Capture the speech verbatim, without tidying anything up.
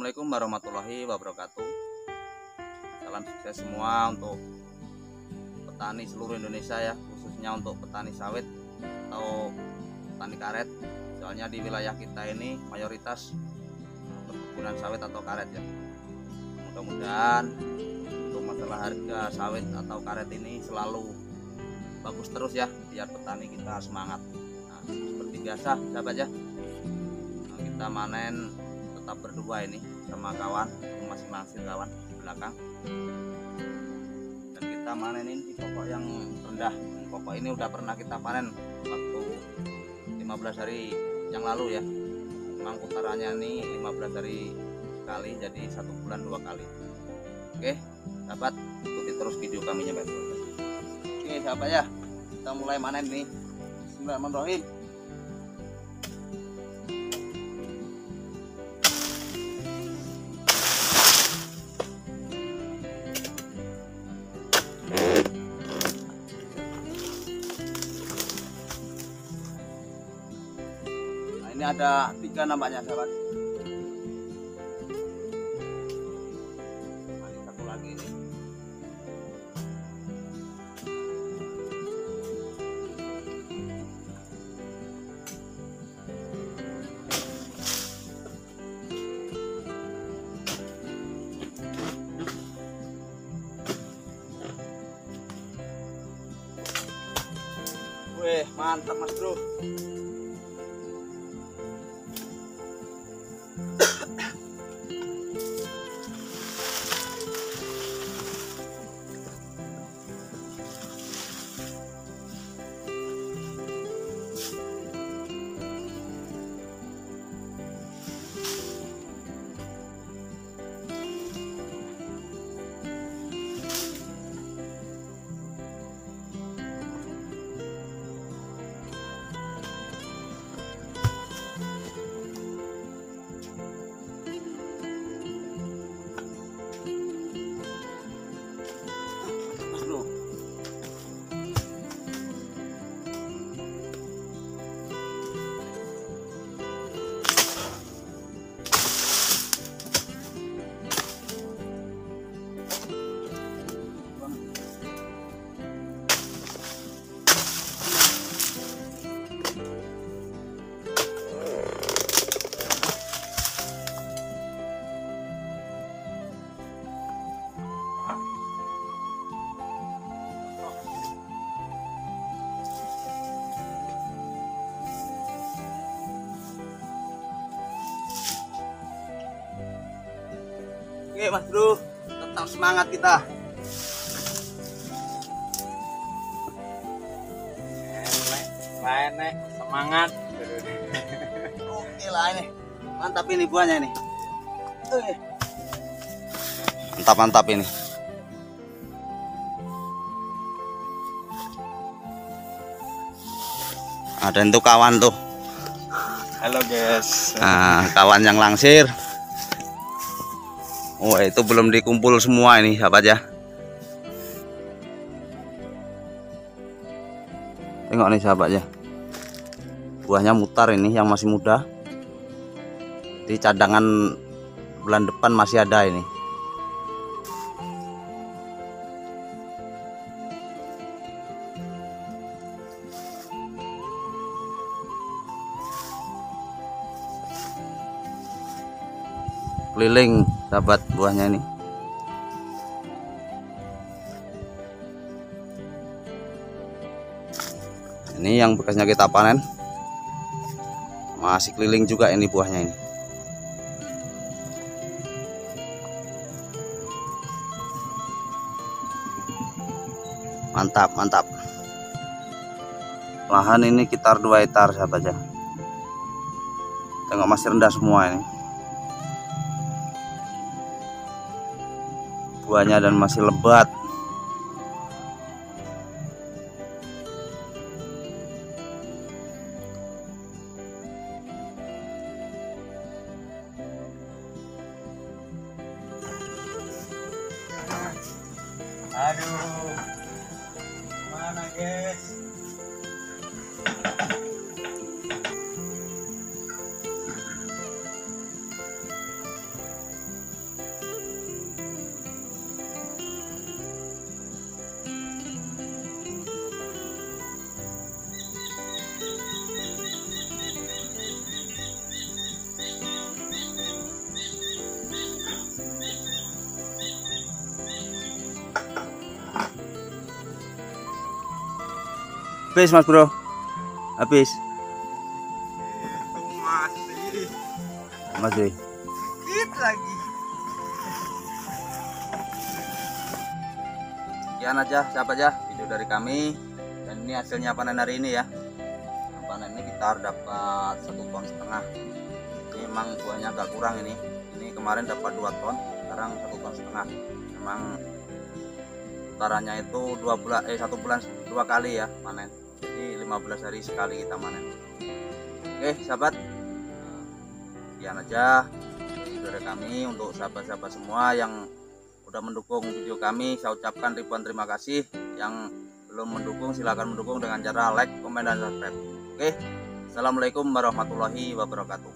Assalamualaikum warahmatullahi wabarakatuh. Salam sukses semua untuk petani seluruh Indonesia ya, khususnya untuk petani sawit atau petani karet. Soalnya di wilayah kita ini mayoritas perkebunan sawit atau karet ya. Mudah-mudahan untuk masalah harga sawit atau karet ini selalu bagus terus ya, biar petani kita semangat. Nah, seperti biasa sahabat ya, nah, kita manen tetap berdua ini sama kawan, masih langsir kawan di belakang, dan kita manenin di pokok yang rendah. Pokok ini udah pernah kita panen waktu lima belas hari yang lalu ya. Memang putarannya ini lima belas hari sekali, jadi satu bulan dua kali. Oke sahabat, ikuti terus video kami ya. Oke sahabat ya, kita mulai manen nih. Bismillahirrahmanirrahim. Ini ada tiga nampaknya sahabat. Ini satu lagi ini. Wih, mantap Mas Bro. Oke Mas Bro, tetap semangat kita. Enek, enek, semangat. Oke lah ini, mantap ini buahnya ini. Mantap-mantap ini. Ada itu kawan tuh. Halo guys. Nah, kawan yang langsir. Oh itu belum dikumpul semua ini sahabat ya. Tengok nih sahabat ya, buahnya mutar ini yang masih muda. Di cadangan bulan depan masih ada ini. Keliling sahabat buahnya ini. Ini yang bekasnya kita panen, masih keliling juga ini buahnya ini. Mantap mantap. Lahan ini sekitar dua hektar sahabat ya. Tengok masih rendah semua ini buahnya dan masih lebat. Aduh, mana guys? Habis Mas Bro. Habis. Masih. Masih. Dikit lagi. Sekian aja, siapa aja video dari kami. Dan ini hasilnya panen hari ini ya. Panen ini kita dapat satu ton setengah. Ini memang buahnya agak kurang ini. Ini kemarin dapat dua ton, sekarang satu ton setengah. Memang utarannya itu dua bulan eh satu bulan dua kali ya panen. Jadi lima belas hari sekali kita panen. Oke sahabat, sekian aja video dari kami. Untuk sahabat-sahabat semua yang udah mendukung video kami, saya ucapkan ribuan terima kasih. Yang belum mendukung silahkan mendukung dengan cara like, komen, dan subscribe. Oke, assalamualaikum warahmatullahi wabarakatuh.